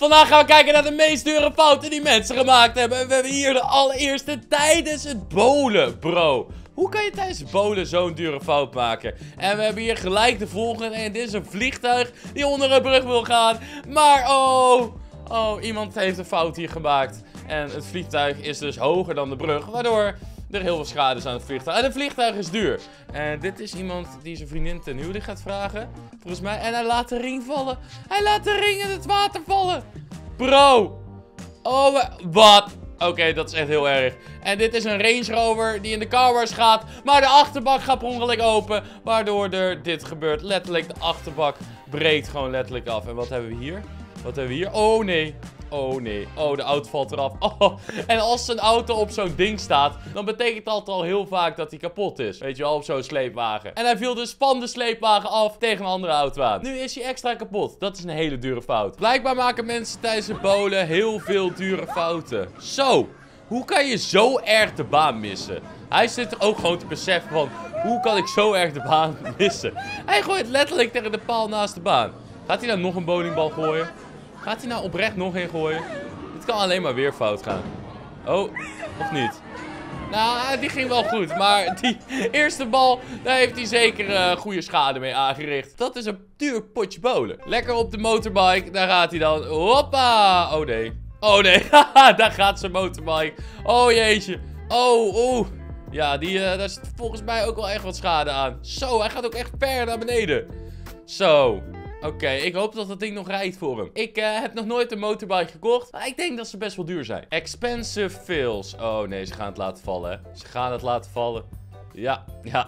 Vandaag gaan we kijken naar de meest dure fouten die mensen gemaakt hebben. En we hebben hier de allereerste tijdens het bowlen, bro. Hoe kan je tijdens het bowlen zo'n dure fout maken? En we hebben hier gelijk de volgende. En dit is een vliegtuig die onder een brug wil gaan. Maar iemand heeft een fout hier gemaakt. En het vliegtuig is dus hoger dan de brug. Waardoor er heel veel schade is aan het vliegtuig. En het vliegtuig is duur. En dit is iemand die zijn vriendin ten huwelijk gaat vragen. Volgens mij. En hij laat de ring vallen. Hij laat de ring in het water vallen. Bro. Oh, wat? Oké, dat is echt heel erg. En dit is een Range Rover die in de car wash gaat. Maar de achterbak gaat per ongeluk open. Waardoor er dit gebeurt. Letterlijk, de achterbak breekt gewoon letterlijk af. En wat hebben we hier? Wat hebben we hier? Oh nee. Oh nee. Oh, de auto valt eraf. Oh. En als een auto op zo'n ding staat, dan betekent dat al heel vaak dat hij kapot is. Weet je wel, op zo'n sleepwagen. En hij viel dus van de sleepwagen af tegen een andere auto aan. Nu is hij extra kapot. Dat is een hele dure fout. Blijkbaar maken mensen tijdens het bowlen heel veel dure fouten. Zo. Hoe kan je zo erg de baan missen? Hij zit er ook gewoon te beseffen van, hoe kan ik zo erg de baan missen? Hij gooit letterlijk tegen de paal naast de baan. Gaat hij nou nog een bowlingbal gooien? Gaat hij nou oprecht nog een gooien? Dit kan alleen maar weer fout gaan. Oh, of niet? Nou, die ging wel goed. Maar die eerste bal, daar heeft hij zeker goede schade mee aangericht. Dat is een duur potje bowlen. Lekker op de motorbike, daar gaat hij dan. Hoppa! Oh nee. Oh nee, daar gaat zijn motorbike. Oh jeetje. Oh. Ja, daar zit volgens mij ook wel echt wat schade aan. Zo, hij gaat ook echt ver naar beneden. Zo. Oké, ik hoop dat dat ding nog rijdt voor hem. Ik heb nog nooit een motorbike gekocht. Maar ik denk dat ze best wel duur zijn. Expensive fails. Oh nee, ze gaan het laten vallen, hè. Ze gaan het laten vallen. Ja.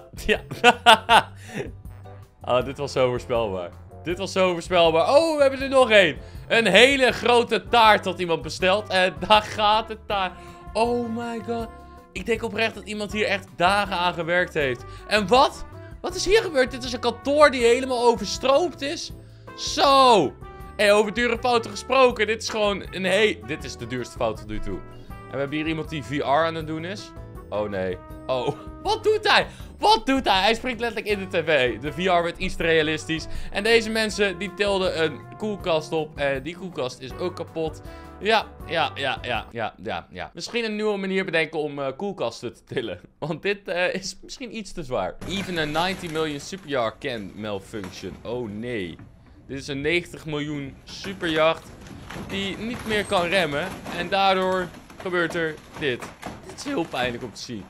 Oh, dit was zo voorspelbaar. Dit was zo voorspelbaar. Oh, we hebben er nog één. Een hele grote taart had iemand besteld. En daar gaat de taart. Oh my god. Ik denk oprecht dat iemand hier echt dagen aan gewerkt heeft. En wat? Wat is hier gebeurd? Dit is een kantoor die helemaal overstroomd is. Zo. En over dure fouten gesproken. Dit is gewoon een dit is de duurste fout tot nu toe. En we hebben hier iemand die VR aan het doen is. Oh nee. Oh. Wat doet hij? Wat doet hij? Hij springt letterlijk in de tv. De VR werd iets te realistisch. En deze mensen die tilden een koelkast op. En die koelkast is ook kapot. Ja. Misschien een nieuwe manier bedenken om koelkasten te tillen. Want dit is misschien iets te zwaar. Even a 90 million superyacht can malfunction. Oh nee. Dit is een 90 miljoen superjacht die niet meer kan remmen. En daardoor gebeurt er dit. Dit is heel pijnlijk om te zien.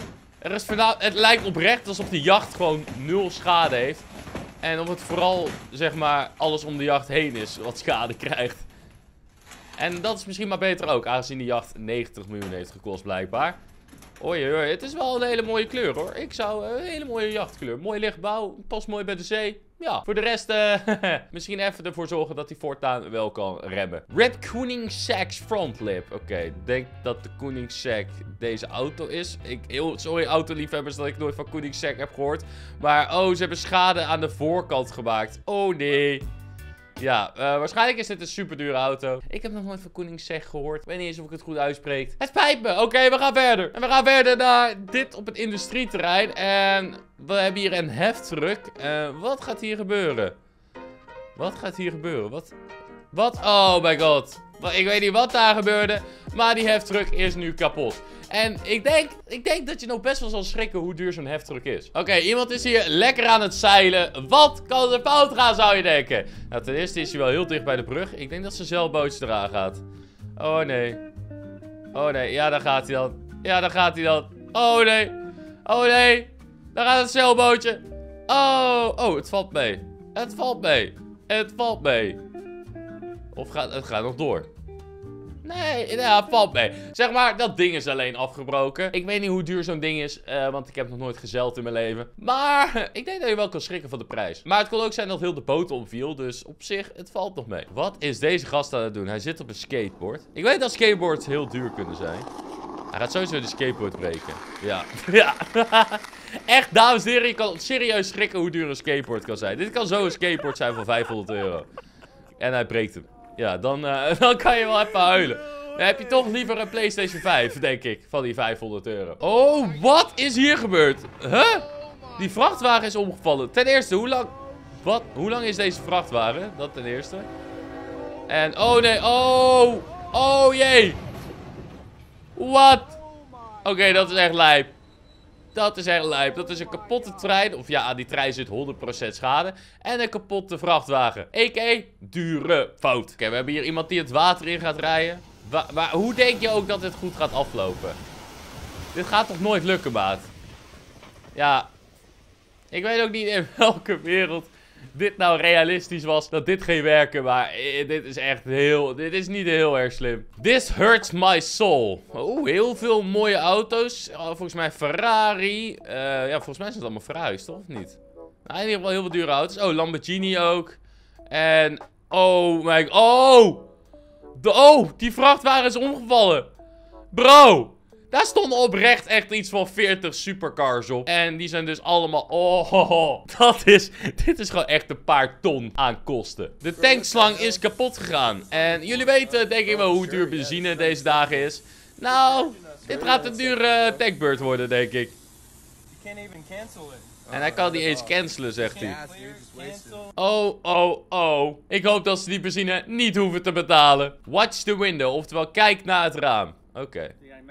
Het lijkt oprecht alsof de jacht gewoon 0 schade heeft. En of het vooral, zeg maar, alles om de jacht heen is wat schade krijgt. En dat is misschien maar beter ook, aangezien die jacht 90 miljoen heeft gekost blijkbaar. Oei, het is wel een hele mooie kleur hoor. Ik zou een hele mooie jachtkleur. Mooie lichtbouw, past mooi bij de zee. Ja, voor de rest misschien even ervoor zorgen dat hij voortaan wel kan remmen. Red Koenigsegg frontlip. Oké, ik denk dat de Koenigsegg deze auto is. Sorry autoliefhebbers dat ik nooit van Koenigsegg heb gehoord. Maar ze hebben schade aan de voorkant gemaakt. Oh nee. Ja, waarschijnlijk is dit een super dure auto. Ik heb nog nooit van Koenigsegg gehoord. Ik weet niet eens of ik het goed uitspreek. Het spijt me. Oké, we gaan verder. En we gaan verder naar dit op het industrieterrein. En we hebben hier een heftruck. Wat gaat hier gebeuren? Wat gaat hier gebeuren? Wat? Oh my god. Ik weet niet wat daar gebeurde. Maar die heftruck is nu kapot. En ik denk dat je nog best wel zal schrikken hoe duur zo'n heftruck is. Oké, iemand is hier lekker aan het zeilen. Wat kan er fout gaan, zou je denken? Nou, ten eerste is hij wel heel dicht bij de brug. Ik denk dat zijn zeilbootje eraan gaat. Oh nee. Oh nee, ja, daar gaat hij dan. Ja, daar gaat hij dan. Oh nee. Oh nee. Daar gaat het zeilbootje. Oh, het valt mee. Het valt mee. Het valt mee. Of het gaat nog door? Nee, het valt mee. Zeg maar, dat ding is alleen afgebroken. Ik weet niet hoe duur zo'n ding is, want ik heb nog nooit gezeild in mijn leven. Maar ik denk dat je wel kan schrikken van de prijs. Maar het kon ook zijn dat heel de boot omviel, dus op zich, het valt nog mee. Wat is deze gast aan het doen? Hij zit op een skateboard. Ik weet dat skateboards heel duur kunnen zijn. Hij gaat sowieso de skateboard breken. Ja. Echt, dames en heren, je kan serieus schrikken hoe duur een skateboard kan zijn. Dit kan zo een skateboard zijn van 500 euro. En hij breekt hem. Ja, dan kan je wel even huilen. Dan heb je toch liever een PlayStation 5, denk ik, van die 500 euro. Oh, wat is hier gebeurd? Huh? Die vrachtwagen is omgevallen. Ten eerste, hoe lang is deze vrachtwagen? Dat ten eerste. En, oh nee, oh. Oh jee. Wat? Oké, dat is echt lijp. Dat is echt lijp. Dat is een kapotte trein. Of ja, die trein zit 100% schade. En een kapotte vrachtwagen. A.k.a. dure fout. Oké, we hebben hier iemand die het water in gaat rijden. Hoe denk je ook dat dit goed gaat aflopen? Dit gaat toch nooit lukken, maat? Ja. Ik weet ook niet in welke wereld dit nou realistisch was. Dat dit ging werken. Maar dit is echt heel... Dit is niet heel erg slim. This hurts my soul. Oeh, heel veel mooie auto's. Volgens mij Ferrari. Ja, volgens mij zijn het allemaal Ferraris, toch? Of niet? Nou, in ieder geval heel veel dure auto's. Oh, Lamborghini ook. En... Oh my... Oh! Die vrachtwagen is omgevallen. Bro! Daar stonden oprecht echt iets van 40 supercars op. En die zijn dus allemaal... Oh, dit is gewoon echt een paar ton aan kosten. De tankslang is kapot gegaan. En jullie weten denk ik wel hoe duur benzine deze dagen is. Nou, dit gaat een dure tankbeurt worden, denk ik. En hij kan niet eens cancelen, zegt hij. Oh. Ik hoop dat ze die benzine niet hoeven te betalen. Watch the window, oftewel kijk naar het raam. Oké.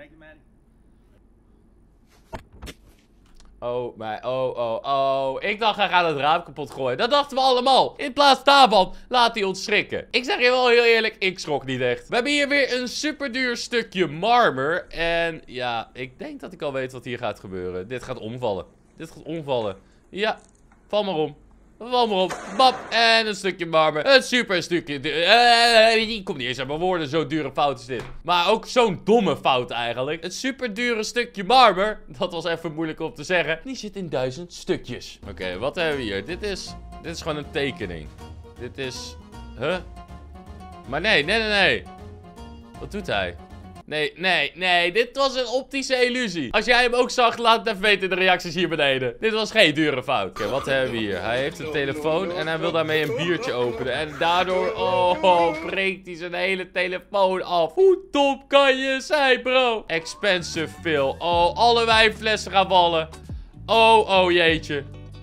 Oh. Ik dacht, hij gaat het raam kapot gooien. Dat dachten we allemaal. In plaats daarvan laat hij ons schrikken. Ik zeg je wel heel eerlijk, ik schrok niet echt. We hebben hier weer een super duur stukje marmer. En ja, ik denk dat ik al weet wat hier gaat gebeuren. Dit gaat omvallen. Ja, val maar om. Bap. En een stukje marmer. Een super stukje. Die komt niet eens uit mijn woorden. Zo'n dure fout is dit. Maar ook zo'n domme fout eigenlijk. Het super dure stukje marmer. Dat was even moeilijk om te zeggen. Die zit in 1000 stukjes. Oké, wat hebben we hier? Dit is gewoon een tekening. Dit is... Huh? Maar nee. Wat doet hij? Nee. Dit was een optische illusie. Als jij hem ook zag, laat het even weten in de reacties hier beneden. Dit was geen dure fout. Oké, wat hebben we hier? Hij heeft een telefoon en hij wil daarmee een biertje openen. En daardoor, breekt hij zijn hele telefoon af. Hoe dom kan je zijn, bro? Expensive fill. Oh, alle wijnflessen gaan vallen. Oh, jeetje.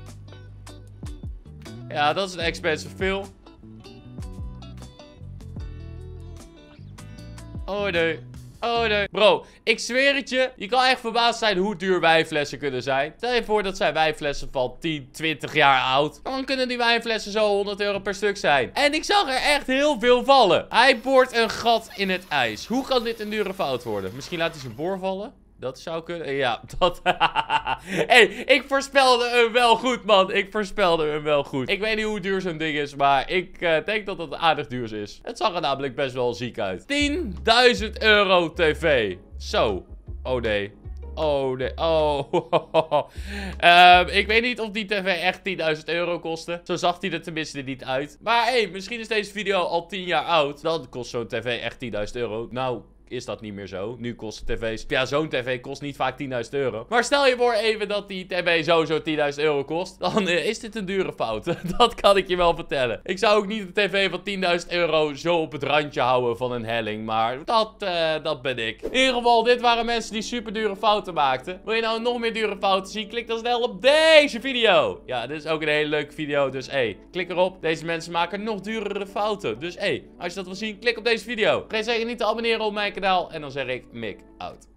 Ja, dat is een expensive fill. Oh, nee. Bro, ik zweer het je. Je kan echt verbaasd zijn hoe duur wijnflessen kunnen zijn. Stel je voor dat zijn wijnflessen van 10, 20 jaar oud. Dan kunnen die wijnflessen zo 100 euro per stuk zijn. En ik zag er echt heel veel vallen. Hij boort een gat in het ijs. Hoe kan dit een dure fout worden? Misschien laat hij zijn boor vallen? Dat zou kunnen. Ja, dat... Hey, ik voorspelde hem wel goed, man. Ik weet niet hoe duur zo'n ding is, maar ik denk dat het aardig duur is. Het zag er namelijk best wel ziek uit. 10.000 euro tv. Zo. Oh nee. Ik weet niet of die tv echt 10.000 euro kostte. Zo zag hij er tenminste niet uit. Maar hey, misschien is deze video al 10 jaar oud. Dan kost zo'n tv echt 10.000 euro. Nou... is dat niet meer zo. Nu kost tv's... Ja, zo'n tv kost niet vaak 10.000 euro. Maar stel je voor even dat die tv sowieso 10.000 euro kost. Dan is dit een dure fout. Dat kan ik je wel vertellen. Ik zou ook niet een tv van 10.000 euro zo op het randje houden van een helling. Maar dat ben ik. In ieder geval, dit waren mensen die super dure fouten maakten. Wil je nou nog meer dure fouten zien? Klik dan snel op deze video. Ja, dit is ook een hele leuke video. Dus klik erop. Deze mensen maken nog durere fouten. Dus als je dat wil zien, klik op deze video. Vergeet zeker niet te abonneren op mijn kanaal. En dan zeg ik Mick out.